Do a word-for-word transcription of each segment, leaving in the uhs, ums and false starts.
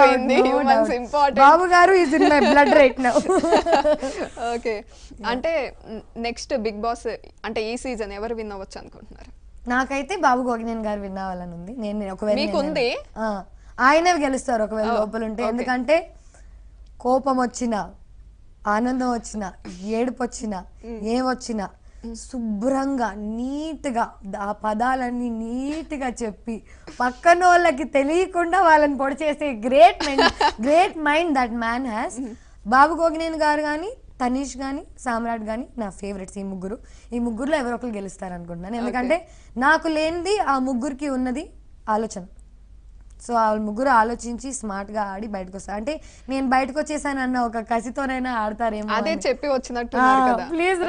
అయిపోయింది. Humans important. Babu గారు is in my blood right now. Okay, అంటే నెక్స్ట్ బిగ్ బాస్ అంటే ఈ సీజన్ ఎవరు విన్ అవ్వచ్చు అనుకుంటున్నారు? నాకైతే బాబు గోగినేని గారు విన్ అవ్వాలని ఉంది. నేను ఒకవేళ మీకుంది ఆయనే గెలుస్తారు ఒకవేళ లోపల ఉంటే. ఎందుకంటే కోపం వచ్చినా, ఆనందం వచ్చినా, ఏడుపు వచ్చినా, ఏమొచ్చినా శుభ్రంగా నీట్గా ఆ పదాలన్నీ నీట్గా చెప్పి పక్కన వాళ్ళకి తెలియకుండా వాళ్ళని పొడి చేసే great mind great mind that man has. Babu Gogineni గారు కానీ, తనీష్ కానీ, సామ్రాట్ కానీ నా ఫేవరెట్స్. ఈ ముగ్గురు ఈ ముగ్గురులో ఎవరో ఒకరు గెలుస్తారు అనుకుంటున్నాను. ఎందుకంటే నాకు లేనిది ఆ ముగ్గురికి ఉన్నది ఆలోచన. సో వాళ్ళు ముగ్గురు ఆలోచించి స్మార్ట్గా ఆడి బయటకు వస్తారు. అంటే నేను బయటకు వచ్చేసాను అన్న ఒక కసితోనైనా ఆడతారేమో. అదే చెప్పి వచ్చినట్టు ప్లీజ్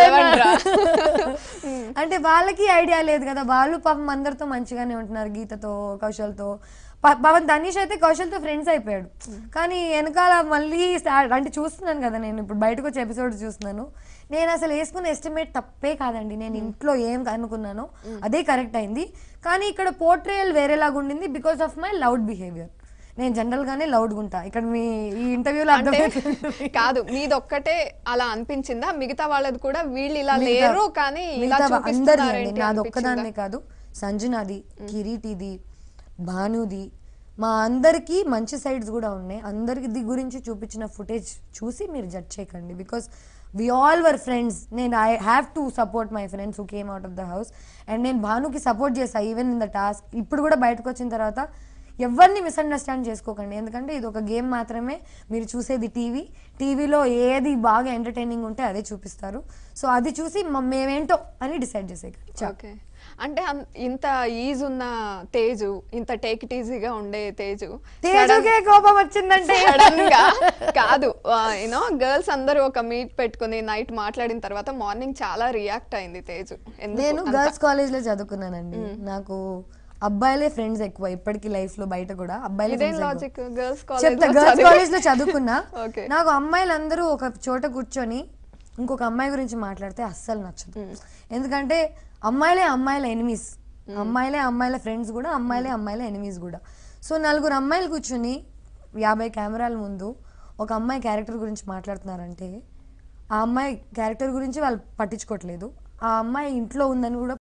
అంటే వాళ్ళకి ఐడియా లేదు కదా. వాళ్ళు పాపం అందరితో మంచిగానే ఉంటున్నారు, గీతతో, కౌశల్తో. పవన్ తనీష్ అయితే కౌశల్తో ఫ్రెండ్స్ అయిపోయాడు. కానీ వెనకాల మళ్ళీ అంటే చూస్తున్నాను కదా, నేను ఇప్పుడు బయటకు వచ్చే ఎపిసోడ్ చూస్తున్నాను. నేను అసలు వేసుకున్న ఎస్టిమేట్ తప్పే కాదండి. నేను ఇంట్లో ఏం అనుకున్నానో అదే కరెక్ట్ అయింది. కానీ ఇక్కడ పోర్ట్రేయల్ వేరేలాగా ఉండింది because of my loud behaviour. నేను జనరల్ గానే లౌడ్ గుంటా. ఇక్కడ మీ ఈ ఇంటర్వ్యూలో అర్థమైంది కాదు, మీది ఒక్కటే అలా అనిపించిందా? మిగతా వాళ్ళది కూడా వీళ్ళు ఇలా లేరు కానీ అందరి నాది ఒక్కదాన్నే కాదు, సంజనాది, కిరీటిది, భానుది, మా అందరికీ మంచి సైడ్స్ కూడా ఉన్నాయి. అందరికి గురించి చూపించిన ఫుటేజ్ చూసి మీరు జడ్జ్ చేయకండి. Because we all were friends. నేను I have to support my friends who came out of the house. and నేను భానుకి సపోర్ట్ చేసా ఈవెన్ ఇన్ ద టాస్క్. ఇప్పుడు కూడా బయటకు వచ్చిన తర్వాత ఎవరిని మిస్అండర్స్టాండ్ చేసుకోకండి. ఎందుకంటే ఇది ఒక గేమ్ మాత్రమే. మీరు చూసేది టీవీ. టీవీలో ఏది బాగా ఎంటర్టైనింగ్ ఉంటే అదే చూపిస్తారు. సో అది చూసి మేమేంటో అని డిసైడ్ చేసేయండి. ఓకే, అంటే ఇంత ఈజ్ ఉన్న తేజు, ఇంత టేక్ ఇట్ ఈజీగా ఉండే తేజు తేజుకే కోపం వచ్చిందంటే సడన్ గా కాదు, యూనో గర్ల్స్ అందరూ ఒక మీట్ పెట్టుకుని నైట్ మాట్లాడిన తర్వాత మార్నింగ్ చాలా రియాక్ట్ అయింది తేజు. నేను గర్ల్స్ కాలేజ్ లో చదువుకున్నానండి. నాకు అబ్బాయిలే ఫ్రెండ్స్ ఎక్కువ ఇప్పటికి లైఫ్ లో. బయట కూడా అబ్బాయిలే గర్ల్స్ కాలేజ్ లో చదువుకున్నా. నాకు అమ్మాయిలు అందరూ ఒక చోట కూర్చొని ఇంకొక అమ్మాయి గురించి మాట్లాడితే అస్సలు నచ్చదు. ఎందుకంటే అమ్మాయిలే అమ్మాయిల ఎనిమీస్, అమ్మాయిలే అమ్మాయిల ఫ్రెండ్స్ కూడా, అమ్మాయిలే అమ్మాయిల ఎనిమీస్ కూడా. సో నలుగురు అమ్మాయిలు కూర్చొని యాభై కెమెరాల ముందు ఒక అమ్మాయి క్యారెక్టర్ గురించి మాట్లాడుతున్నారంటే ఆ అమ్మాయి క్యారెక్టర్ గురించి వాళ్ళు పట్టించుకోవట్లేదు. ఆ అమ్మాయి ఇంట్లో ఉందని కూడా